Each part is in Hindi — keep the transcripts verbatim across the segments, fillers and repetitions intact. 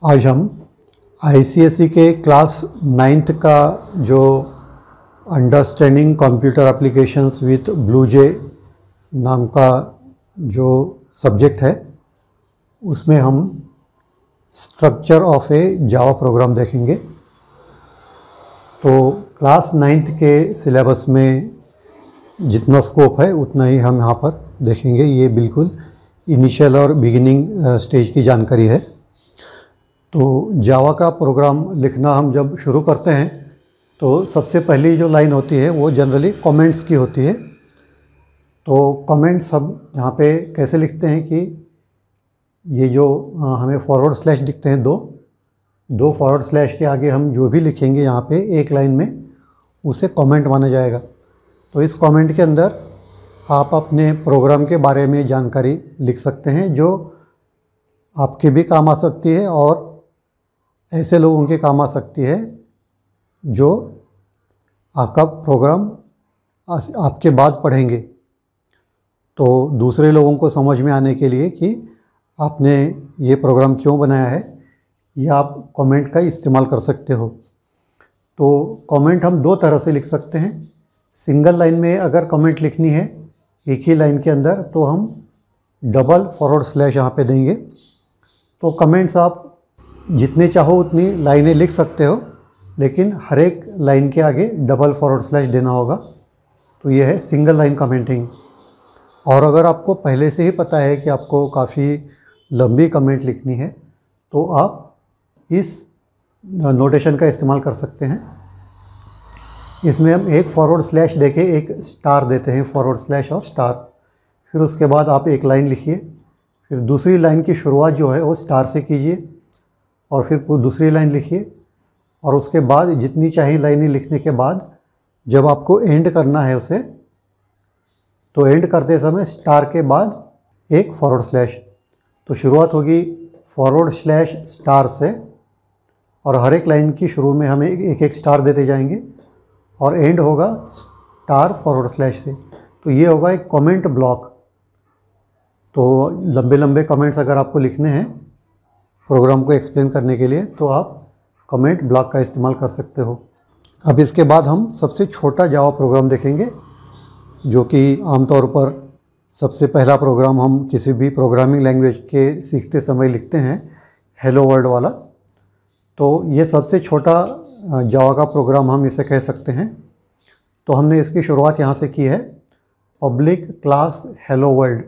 आज हम आई सी एस ई के क्लास नाइन्थ का जो understanding computer applications with BlueJ नाम का जो सब्जेक्ट है उसमें हम structure of a Java program देखेंगे। तो क्लास नाइन्थ के सिलेबस में जितना स्कोप है उतना ही हम यहाँ पर देखेंगे। ये बिल्कुल इनिशियल और बिगिनिंग स्टेज की जानकारी है। तो जावा का प्रोग्राम लिखना हम जब शुरू करते हैं तो सबसे पहली जो लाइन होती है वो जनरली कमेंट्स की होती है। तो कमेंट्स हम यहाँ पे कैसे लिखते हैं कि ये जो हमें फॉरवर्ड स्लैश दिखते हैं दो दो फॉरवर्ड स्लैश के आगे हम जो भी लिखेंगे यहाँ पे एक लाइन में उसे कमेंट माना जाएगा। तो इस कमेंट के अंदर आप अपने प्रोग्राम के बारे में जानकारी लिख सकते हैं जो आपके भी काम आ सकती है और ऐसे लोगों के काम आ सकती है जो आपका प्रोग्राम आपके बाद पढ़ेंगे। तो दूसरे लोगों को समझ में आने के लिए कि आपने ये प्रोग्राम क्यों बनाया है या आप कमेंट का इस्तेमाल कर सकते हो। तो कमेंट हम दो तरह से लिख सकते हैं। सिंगल लाइन में अगर कमेंट लिखनी है एक ही लाइन के अंदर तो हम डबल फॉरवर्ड स्लैश यहाँ पे देंगे। तो कमेंट्स आप जितने चाहो उतनी लाइनें लिख सकते हो, लेकिन हर एक लाइन के आगे डबल फॉरवर्ड स्लैश देना होगा। तो ये है सिंगल लाइन कमेंटिंग। और अगर आपको पहले से ही पता है कि आपको काफ़ी लंबी कमेंट लिखनी है तो आप इस नोटेशन का इस्तेमाल कर सकते हैं। इसमें हम एक फॉरवर्ड स्लैश देके एक स्टार देते हैं, फॉरवर्ड स्लैश और स्टार। फिर उसके बाद आप एक लाइन लिखिए, फिर दूसरी लाइन की शुरुआत जो है वो स्टार से कीजिए और फिर दूसरी लाइन लिखिए और उसके बाद जितनी चाहिए लाइनें लिखने के बाद जब आपको एंड करना है उसे तो एंड करते समय स्टार के बाद एक फॉरवर्ड स्लैश। तो शुरुआत होगी फॉरवर्ड स्लैश स्टार से और हर एक लाइन की शुरू में हमें एक एक स्टार देते जाएंगे और एंड होगा स्टार फॉरवर्ड स्लैश से। तो ये होगा एक कमेंट ब्लॉक। तो लंबे लंबे कमेंट्स अगर आपको लिखने हैं प्रोग्राम को एक्सप्लेन करने के लिए तो आप कमेंट ब्लॉक का इस्तेमाल कर सकते हो। अब इसके बाद हम सबसे छोटा जावा प्रोग्राम देखेंगे जो कि आमतौर पर सबसे पहला प्रोग्राम हम किसी भी प्रोग्रामिंग लैंग्वेज के सीखते समय लिखते हैं, हेलो वर्ल्ड वाला। तो ये सबसे छोटा जावा का प्रोग्राम हम इसे कह सकते हैं। तो हमने इसकी शुरुआत यहाँ से की है, पब्लिक क्लास हेलो वर्ल्ड।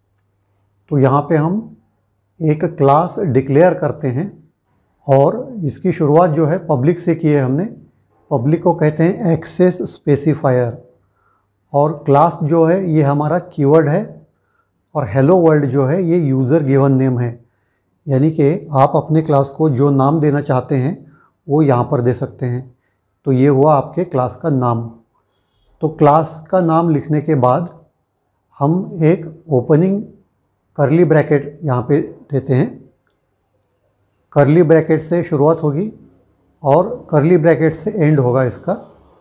तो यहाँ पे हम एक क्लास डिक्लेयर करते हैं और इसकी शुरुआत जो है पब्लिक से की है हमने। पब्लिक को कहते हैं एक्सेस स्पेसिफायर और क्लास जो है ये हमारा कीवर्ड है और हेलो वर्ल्ड जो है ये यूज़र गिवन नेम है। यानी कि आप अपने क्लास को जो नाम देना चाहते हैं वो यहाँ पर दे सकते हैं। तो ये हुआ आपके क्लास का नाम। तो क्लास का नाम लिखने के बाद हम एक ओपनिंग करली ब्रैकेट यहाँ पे देते हैं। करली ब्रैकेट से शुरुआत होगी और करली ब्रैकेट से एंड होगा इसका।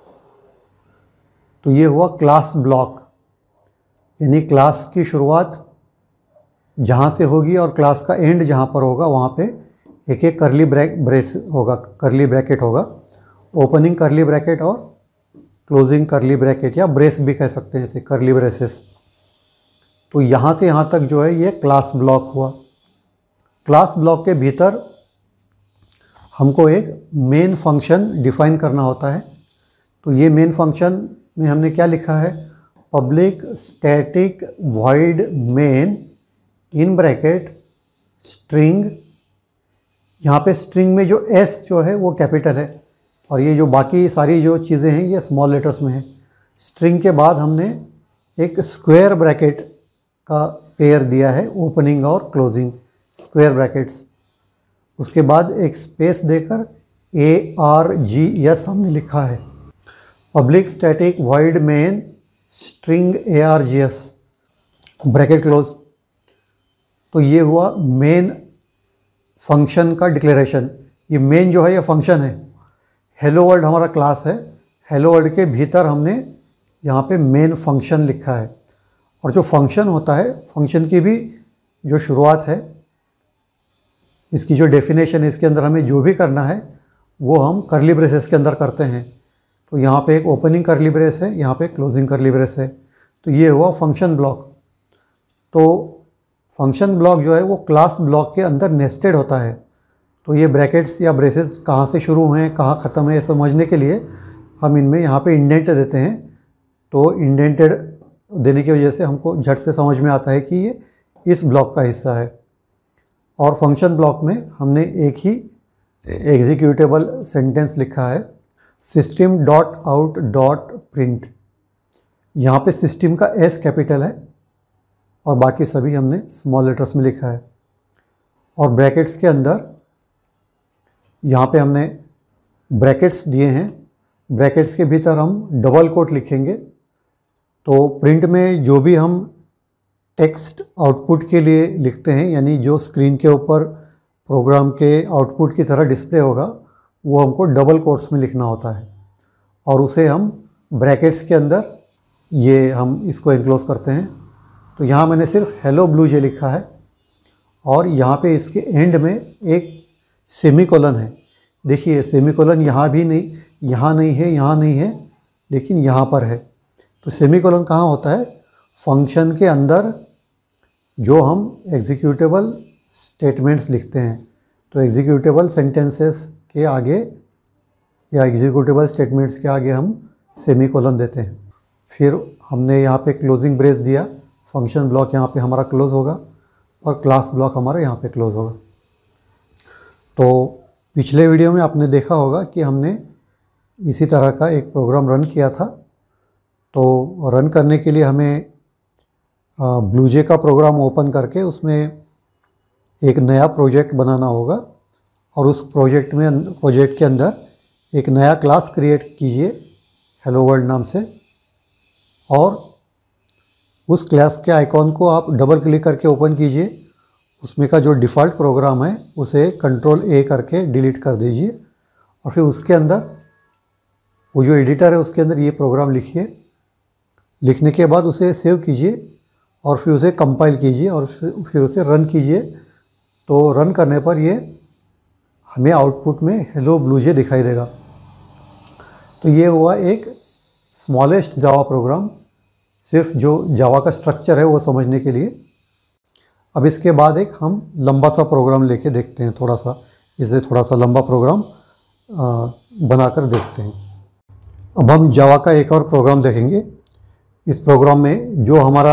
तो ये हुआ क्लास ब्लॉक, यानी क्लास की शुरुआत जहाँ से होगी और क्लास का एंड जहाँ पर होगा वहाँ पे एक एक करली ब्रैक ब्रेस होगा, करली ब्रैकेट होगा। ओपनिंग करली ब्रैकेट और क्लोजिंग करली ब्रैकेट या ब्रेस भी कह सकते हैं इसे, करली ब्रेसेस। तो यहाँ से यहाँ तक जो है ये क्लास ब्लॉक हुआ। क्लास ब्लॉक के भीतर हमको एक मेन फंक्शन डिफाइन करना होता है। तो ये मेन फंक्शन में हमने क्या लिखा है, public static void main in bracket string. यहाँ पे स्ट्रिंग में जो एस जो है वो कैपिटल है और ये जो बाकी सारी जो चीज़ें हैं ये स्मॉल लेटर्स में है। स्ट्रिंग के बाद हमने एक स्क्वायर ब्रैकेट का पेयर दिया है, ओपनिंग और क्लोजिंग स्क्वायर ब्रैकेट्स। उसके बाद एक स्पेस देकर ए आर जी एस हमने लिखा है, public static void main string A R G S bracket close. तो ये हुआ मेन फंक्शन का डिक्लेरेशन। ये मेन जो है ये फंक्शन है। हेलो वर्ल्ड हमारा क्लास है, हेलो वर्ल्ड के भीतर हमने यहाँ पे मेन फंक्शन लिखा है। और जो फंक्शन होता है, फंक्शन की भी जो शुरुआत है इसकी जो डेफिनेशन है, इसके अंदर हमें जो भी करना है वो हम करली ब्रेसेस के अंदर करते हैं। तो यहाँ पे एक ओपनिंग करली ब्रेस है, यहाँ पे क्लोजिंग करली ब्रेस है। तो ये हुआ फंक्शन ब्लॉक। तो फंक्शन ब्लॉक जो है वो क्लास ब्लॉक के अंदर नेस्टेड होता है। तो ये ब्रैकेट्स या ब्रेसेस कहाँ से शुरू हुए हैं, कहाँ ख़त्म है, ये समझने के लिए हम इनमें यहाँ पे इंडेंट देते हैं। तो इंडेंटेड देने की वजह से हमको झट से समझ में आता है कि ये इस ब्लॉक का हिस्सा है। और फंक्शन ब्लॉक में हमने एक ही एग्जीक्यूटेबल सेंटेंस लिखा है, system dot out dot print. यहाँ पे सिस्टम का एस कैपिटल है और बाकी सभी हमने स्मॉल लेटर्स में लिखा है। और ब्रैकेट्स के अंदर यहाँ पे हमने ब्रैकेट्स दिए हैं, ब्रैकेट्स के भीतर हम डबल कोट लिखेंगे। तो प्रिंट में जो भी हम टेक्स्ट आउटपुट के लिए लिखते हैं, यानी जो स्क्रीन के ऊपर प्रोग्राम के आउटपुट की तरह डिस्प्ले होगा, वो हमको डबल कोट्स में लिखना होता है और उसे हम ब्रैकेट्स के अंदर ये हम इसको एनक्लोज करते हैं। तो यहाँ मैंने सिर्फ हेलो ब्लू जे लिखा है और यहाँ पे इसके एंड में एक सेमीकोलन है। देखिए सेमीकोलन यहाँ भी नहीं, यहाँ नहीं है, यहाँ नहीं है, लेकिन यहाँ पर है। तो सेमीकोलन कहाँ होता है? फंक्शन के अंदर जो हम एग्जीक्यूटेबल स्टेटमेंट्स लिखते हैं। तो एग्जीक्यूटेबल सेंटेंसेस के आगे या एग्जीक्यूटेबल स्टेटमेंट्स के आगे हम सेमीकोलन देते हैं। फिर हमने यहाँ पे क्लोजिंग ब्रेस दिया, फंक्शन ब्लॉक यहाँ पे हमारा क्लोज होगा और क्लास ब्लॉक हमारा यहाँ पे क्लोज होगा। तो पिछले वीडियो में आपने देखा होगा कि हमने इसी तरह का एक प्रोग्राम रन किया था। तो रन करने के लिए हमें ब्लूजे का प्रोग्राम ओपन करके उसमें एक नया प्रोजेक्ट बनाना होगा और उस प्रोजेक्ट में प्रोजेक्ट के अंदर एक नया क्लास क्रिएट कीजिए हेलो वर्ल्ड नाम से, और उस क्लास के आइकॉन को आप डबल क्लिक करके ओपन कीजिए। उसमें का जो डिफ़ॉल्ट प्रोग्राम है उसे कंट्रोल ए करके डिलीट कर दीजिए और फिर उसके अंदर वो जो एडिटर है उसके अंदर ये प्रोग्राम लिखिए। लिखने के बाद उसे सेव कीजिए और फिर उसे कंपाइल कीजिए और फिर उसे रन कीजिए। तो रन करने पर ये हमें आउटपुट में हेलो ब्लूजे दिखाई देगा। तो ये हुआ एक स्मॉलेस्ट जावा प्रोग्राम, सिर्फ जो जावा का स्ट्रक्चर है वो समझने के लिए। अब इसके बाद एक हम लंबा सा प्रोग्राम लेके देखते हैं, थोड़ा सा इसे थोड़ा सा लंबा प्रोग्राम बनाकर देखते हैं। अब हम जावा का एक और प्रोग्राम देखेंगे। इस प्रोग्राम में जो हमारा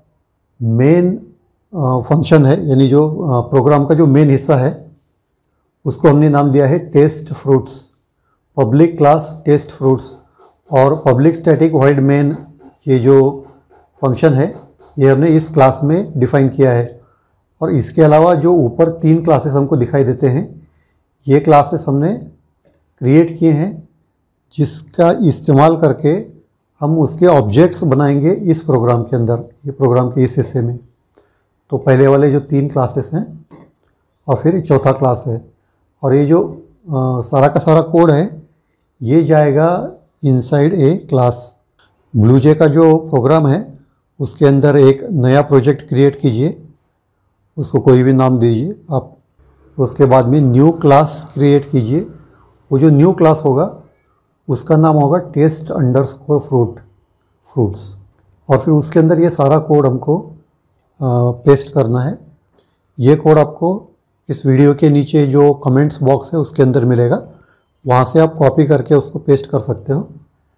मेन फंक्शन है, यानी जो प्रोग्राम का जो मेन हिस्सा है, उसको हमने नाम दिया है test fruits, public class test fruits. और पब्लिक स्टैटिक वॉइड मेन ये जो फंक्शन है ये हमने इस क्लास में डिफ़ाइन किया है। और इसके अलावा जो ऊपर तीन क्लासेस हमको दिखाई देते हैं, ये क्लासेस हमने क्रिएट किए हैं जिसका इस्तेमाल करके हम उसके ऑब्जेक्ट्स बनाएंगे इस प्रोग्राम के अंदर, ये प्रोग्राम के इस हिस्से में। तो पहले वाले जो तीन क्लासेस हैं और फिर चौथा क्लास है, और ये जो आ, सारा का सारा कोड है ये जाएगा इनसाइड ए क्लास। ब्लूजे का जो प्रोग्राम है उसके अंदर एक नया प्रोजेक्ट क्रिएट कीजिए, उसको कोई भी नाम दीजिए आप। उसके बाद में न्यू क्लास क्रिएट कीजिए। वो जो न्यू क्लास होगा उसका नाम होगा टेस्ट अंडरस्कोर फ्रूट फ्रूट्स। और फिर उसके अंदर ये सारा कोड हमको आ, पेस्ट करना है। ये कोड आपको इस वीडियो के नीचे जो कमेंट्स बॉक्स है उसके अंदर मिलेगा, वहाँ से आप कॉपी करके उसको पेस्ट कर सकते हो।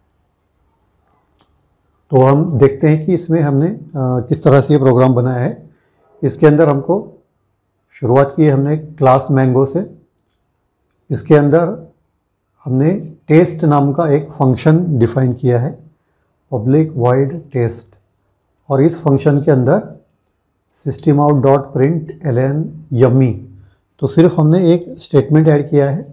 तो हम देखते हैं कि इसमें हमने आ, किस तरह से ये प्रोग्राम बनाया है। इसके अंदर हमको शुरुआत की है हमने क्लास मैंगो से। इसके अंदर हमने टेस्ट नाम का एक फंक्शन डिफ़ाइन किया है, पब्लिक वॉइड टेस्ट। और इस फंक्शन के अंदर system out dot print L N yummy, तो सिर्फ हमने एक स्टेटमेंट ऐड किया है।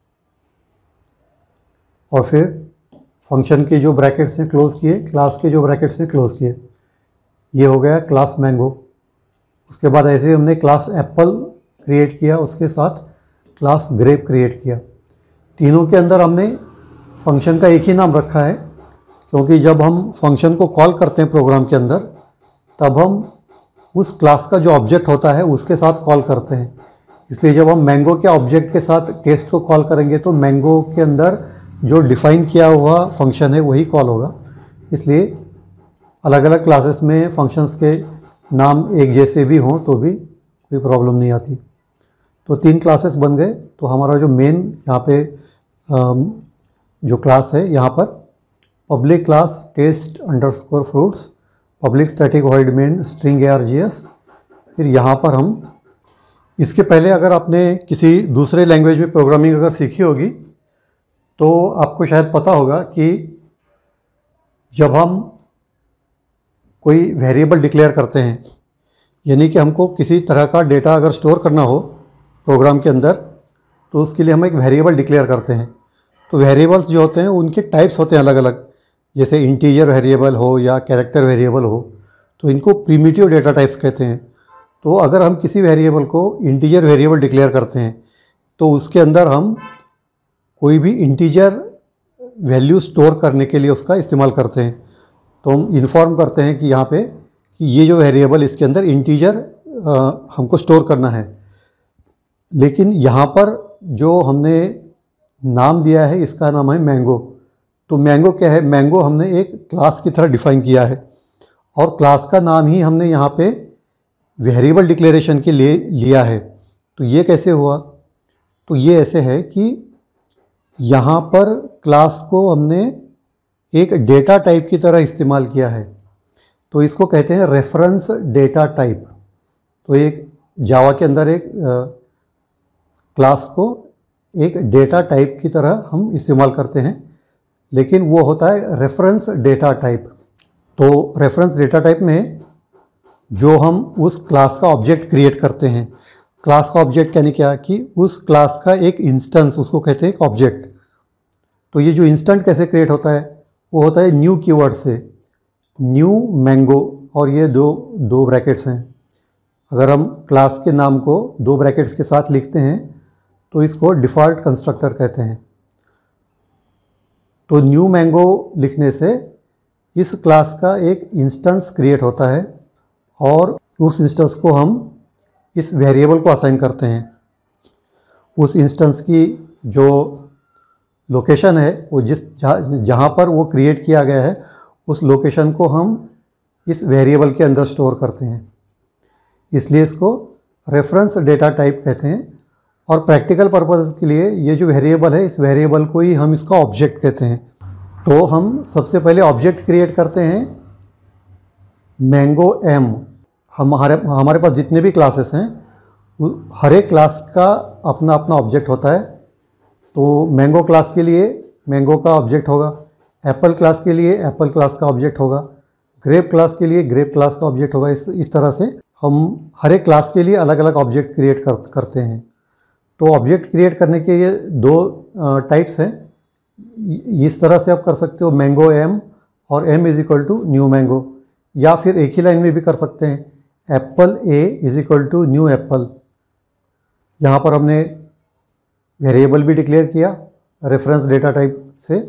और फिर फंक्शन के जो ब्रैकेट्स हैं क्लोज़ किए, क्लास के जो ब्रैकेट्स हैं क्लोज़ किए। ये हो गया क्लास मैंगो। उसके बाद ऐसे हमने क्लास एप्पल क्रिएट किया, उसके साथ क्लास ग्रेप क्रिएट किया। तीनों के अंदर हमने फंक्शन का एक ही नाम रखा है, क्योंकि जब हम फंक्शन को कॉल करते हैं प्रोग्राम के अंदर, तब हम उस क्लास का जो ऑब्जेक्ट होता है उसके साथ कॉल करते हैं। इसलिए जब हम मैंगो के ऑब्जेक्ट के साथ टेस्ट को कॉल करेंगे तो मैंगो के अंदर जो डिफ़ाइन किया हुआ फंक्शन है वही कॉल होगा। इसलिए अलग अलग क्लासेस में फंक्शंस के नाम एक जैसे भी हों तो भी कोई प्रॉब्लम नहीं आती। तो तीन क्लासेस बन गए। तो हमारा जो मेन यहाँ पे जो क्लास है, यहाँ पर public class test underscore fruits, public static void main string A R G S. फिर यहाँ पर हम इसके पहले अगर आपने किसी दूसरे लैंग्वेज में प्रोग्रामिंग अगर सीखी होगी तो आपको शायद पता होगा कि जब हम कोई वेरिएबल डिक्लेयर करते हैं, यानी कि हमको किसी तरह का डेटा अगर स्टोर करना हो प्रोग्राम के अंदर, तो उसके लिए हम एक वेरिएबल डिक्लेयर करते हैं। तो वेरिएबल्स जो होते हैं उनके टाइप्स होते हैं अलग अलग, जैसे इंटीजर वेरिएबल हो या कैरेक्टर वेरिएबल हो, तो इनको प्रिमिटिव डेटा टाइप्स कहते हैं। तो अगर हम किसी वेरिएबल को इंटीजर वेरिएबल डिक्लेयर करते हैं तो उसके अंदर हम कोई भी इंटीजर वैल्यू स्टोर करने के लिए उसका इस्तेमाल करते हैं। तो हम इन्फॉर्म करते हैं कि यहाँ पे कि ये जो वेरिएबल इसके अंदर इंटीजर हमको स्टोर करना है। लेकिन यहाँ पर जो हमने नाम दिया है इसका नाम है मैंगो। तो मैंगो क्या है? मैंगो हमने एक क्लास की तरह डिफ़ाइन किया है और क्लास का नाम ही हमने यहाँ पे वेरिएबल डिक्लेरेशन के लिए लिया है। तो ये कैसे हुआ? तो ये ऐसे है कि यहाँ पर क्लास को हमने एक डेटा टाइप की तरह इस्तेमाल किया है। तो इसको कहते हैं रेफरेंस डेटा टाइप। तो एक जावा के अंदर एक क्लास को एक डेटा टाइप की तरह हम इस्तेमाल करते हैं, लेकिन वो होता है रेफरेंस डेटा टाइप। तो रेफरेंस डेटा टाइप में जो हम उस क्लास का ऑब्जेक्ट क्रिएट करते हैं, क्लास का ऑब्जेक्ट यानी क्या कि उस क्लास का एक इंस्टेंस, उसको कहते हैं एक ऑब्जेक्ट। तो ये जो इंस्टेंट कैसे क्रिएट होता है? वो होता है न्यू कीवर्ड से, न्यू मैंगो, और ये दो दो ब्रैकेट्स हैं। अगर हम क्लास के नाम को दो ब्रैकेट्स के साथ लिखते हैं तो इसको डिफ़ॉल्ट कंस्ट्रक्टर कहते हैं। तो न्यू मैंगो लिखने से इस क्लास का एक इंस्टेंस क्रिएट होता है और उस इंस्टेंस को हम इस वेरिएबल को असाइन करते हैं। उस इंस्टेंस की जो लोकेशन है वो जिस जहाँ जहाँ पर वो क्रिएट किया गया है उस लोकेशन को हम इस वेरिएबल के अंदर स्टोर करते हैं। इसलिए इसको रेफरेंस डेटा टाइप कहते हैं। और प्रैक्टिकल पर्पस के लिए ये जो वेरिएबल है, इस वेरिएबल को ही हम इसका ऑब्जेक्ट कहते हैं। तो हम सबसे पहले ऑब्जेक्ट क्रिएट करते हैं मैंगो एम। हम हमारे हमारे पास जितने भी क्लासेस हैं हर एक क्लास का अपना अपना ऑब्जेक्ट होता है। तो मैंगो क्लास के लिए मैंगो का ऑब्जेक्ट होगा, एप्पल क्लास के लिए एप्पल क्लास का ऑब्जेक्ट होगा, ग्रेप क्लास के लिए ग्रेप क्लास का ऑब्जेक्ट होगा। इस इस तरह से हम हर एक क्लास के लिए अलग अलग ऑब्जेक्ट क्रिएट कर, करते हैं। तो ऑब्जेक्ट क्रिएट करने के ये दो टाइप्स हैं। इस तरह से आप कर सकते हो मैंगो एम और M is equal to new mango, या फिर एक ही लाइन में भी कर सकते हैं apple A is equal to new apple. यहाँ पर हमने वेरिएबल भी डिक्लेयर किया रेफरेंस डेटा टाइप से,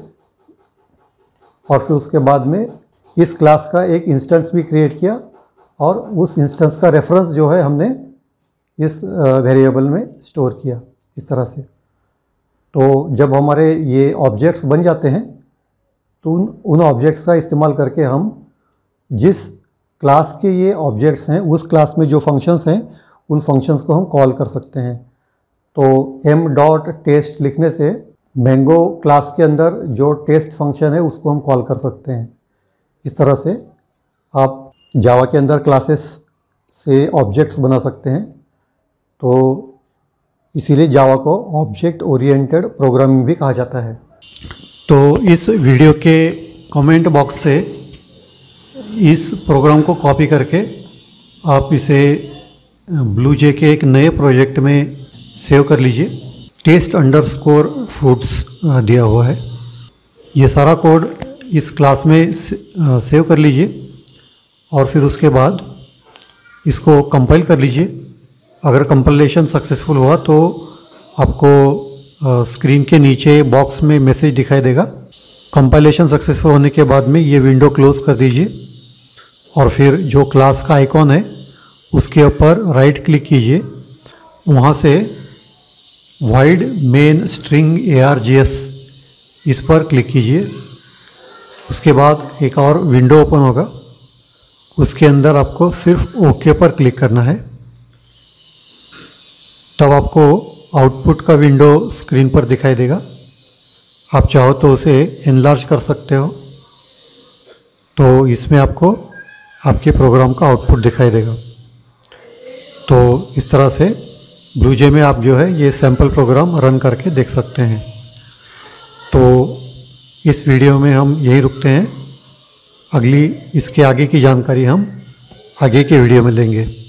और फिर उसके बाद में इस क्लास का एक इंस्टेंस भी क्रिएट किया और उस इंस्टेंस का रेफरेंस जो है हमने इस वेरिएबल में स्टोर किया इस तरह से। तो जब हमारे ये ऑब्जेक्ट्स बन जाते हैं तो उन उन ऑब्जेक्ट्स का इस्तेमाल करके हम जिस क्लास के ये ऑब्जेक्ट्स हैं उस क्लास में जो फंक्शंस हैं उन फंक्शंस को हम कॉल कर सकते हैं। तो m डॉट टेस्ट लिखने से मैंगो क्लास के अंदर जो टेस्ट फंक्शन है उसको हम कॉल कर सकते हैं। इस तरह से आप जावा के अंदर क्लासेस से ऑब्जेक्ट्स बना सकते हैं। तो इसीलिए जावा को ऑब्जेक्ट ओरिएंटेड प्रोग्रामिंग भी कहा जाता है। तो इस वीडियो के कमेंट बॉक्स से इस प्रोग्राम को कॉपी करके आप इसे ब्लूजे के एक नए प्रोजेक्ट में सेव कर लीजिए। टेस्ट अंडरस्कोर फ्रूट्स दिया हुआ है। ये सारा कोड इस क्लास में सेव कर लीजिए और फिर उसके बाद इसको कंपाइल कर लीजिए। अगर कंपाइलेशन सक्सेसफुल हुआ तो आपको स्क्रीन के नीचे बॉक्स में मैसेज दिखाई देगा। कंपाइलेशन सक्सेसफुल होने के बाद में ये विंडो क्लोज कर दीजिए और फिर जो क्लास का आइकॉन है उसके ऊपर राइट क्लिक कीजिए। वहाँ से void main string args इस पर क्लिक कीजिए। उसके बाद एक और विंडो ओपन होगा, उसके अंदर आपको सिर्फ ओके पर क्लिक करना है। तब आपको आउटपुट का विंडो स्क्रीन पर दिखाई देगा। आप चाहो तो उसे एनलार्ज कर सकते हो, तो इसमें आपको आपके प्रोग्राम का आउटपुट दिखाई देगा। तो इस तरह से ब्लूजे में आप जो है ये सैम्पल प्रोग्राम रन करके देख सकते हैं। तो इस वीडियो में हम यही रुकते हैं। अगली इसके आगे की जानकारी हम आगे के वीडियो में लेंगे।